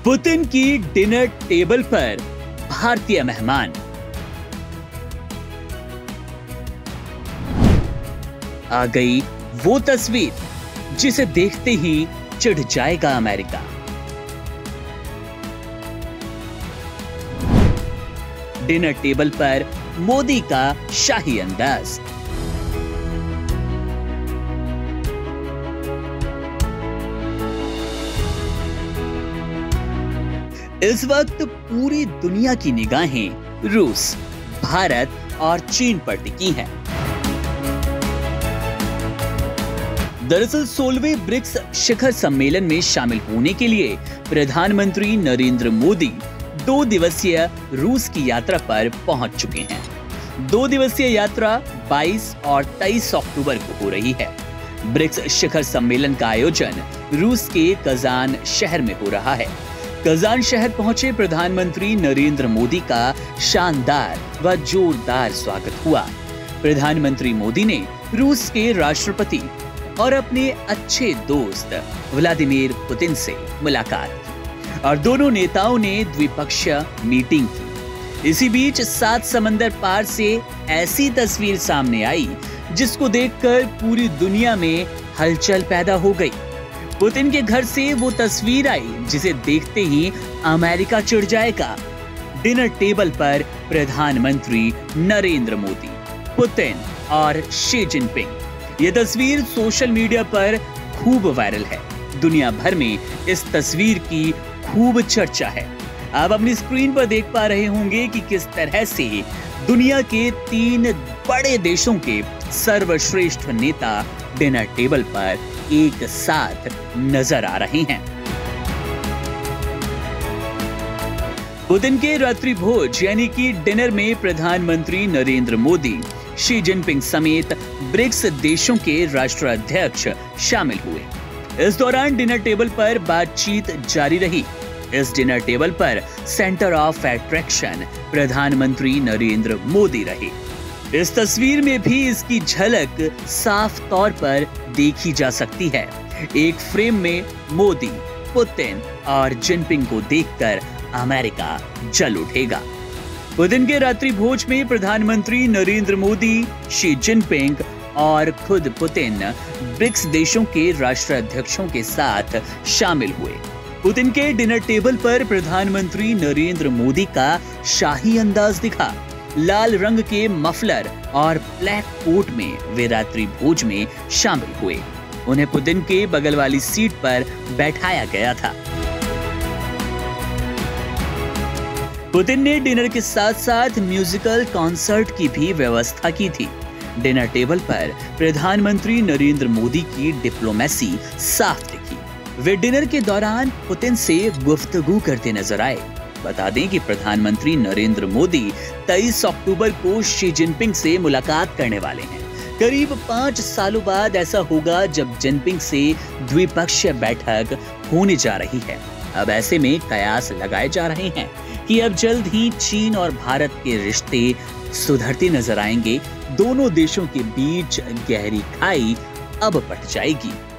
Putin की dinner table पर भारतीय मेहमान। आ गई वो तस्वीर जिसे देखते ही चिढ़ जाएगा अमेरिका। डिनर टेबल पर मोदी का शाही अंदाज। इस वक्त पूरी दुनिया की निगाहें रूस, भारत और चीन पर टिकी हैं। दरअसल 16वें ब्रिक्स शिखर सम्मेलन में शामिल होने के लिए प्रधानमंत्री नरेंद्र मोदी 2 दिवसीय रूस की यात्रा पर पहुंच चुके हैं। 2 दिवसीय यात्रा 22 और 23 अक्टूबर को हो रही है। ब्रिक्स शिखर सम्मेलन का आयोजन रूस के कजान शहर में हो रहा है। कजान शहर पहुंचे प्रधानमंत्री नरेंद्र मोदी का शानदार व जोरदार स्वागत हुआ। प्रधानमंत्री मोदी ने रूस के राष्ट्रपति और अपने अच्छे दोस्त व्लादिमीर पुतिन से मुलाकात की और दोनों नेताओं ने द्विपक्षीय मीटिंग की। इसी बीच 7 समंदर पार से ऐसी तस्वीर सामने आई जिसको देखकर पूरी दुनिया में हलचल पैदा हो गई। पुतिन के घर से वो तस्वीर आई जिसे देखते ही अमेरिका चिढ़ जाएगा। डिनर टेबल पर प्रधानमंत्री नरेंद्र मोदी, पुतिन और शी जिनपिंग। ये तस्वीर सोशल मीडिया पर खूब वायरल है। दुनिया भर में इस तस्वीर की खूब चर्चा है। आप अपनी स्क्रीन पर देख पा रहे होंगे कि किस तरह से दुनिया के 3 बड़े देशों के सर्वश्रेष्ठ नेता डिनर टेबल पर एक साथ नजर आ रहे हैं। पुतिन के रात्रि भोज यानी कि डिनर में प्रधानमंत्री नरेंद्र मोदी, शी जिनपिंग समेत ब्रिक्स देशों के राष्ट्राध्यक्ष शामिल हुए। इस दौरान डिनर टेबल पर बातचीत जारी रही। इस डिनर टेबल पर सेंटर ऑफ अट्रैक्शन प्रधानमंत्री नरेंद्र मोदी रहे। इस तस्वीर में भी इसकी झलक साफ तौर पर देखी जा सकती है। एक फ्रेम में मोदी, पुतिन और जिनपिंग को देखकर अमेरिका जल उठेगा। पुतिन के रात्रि भोज में प्रधानमंत्री नरेंद्र मोदी, शी जिनपिंग और खुद पुतिन ब्रिक्स देशों के राष्ट्राध्यक्षों के साथ शामिल हुए। पुतिन के डिनर टेबल पर प्रधानमंत्री नरेंद्र मोदी का शाही अंदाज दिखा। लाल रंग के मफलर और ब्लैक कोट में वे रात्रि भोज में शामिल हुए। उन्हें पुतिन के बगल वाली सीट पर बैठाया गया था। पुतिन ने डिनर के साथ साथ म्यूजिकल कॉन्सर्ट की भी व्यवस्था की थी। डिनर टेबल पर प्रधानमंत्री नरेंद्र मोदी की डिप्लोमेसी साफ दिखी। वे डिनर के दौरान पुतिन से गुफ्तगू करते नजर आए। बता दें कि प्रधानमंत्री नरेंद्र मोदी 23 अक्टूबर को शी जिनपिंग से मुलाकात करने वाले हैं। करीब 5 सालों बाद ऐसा होगा जब जिनपिंग से द्विपक्षीय बैठक होने जा रही है। अब ऐसे में कयास लगाए जा रहे हैं कि अब जल्द ही चीन और भारत के रिश्ते सुधरते नजर आएंगे। दोनों देशों के बीच गहरी खाई अब पट जाएगी।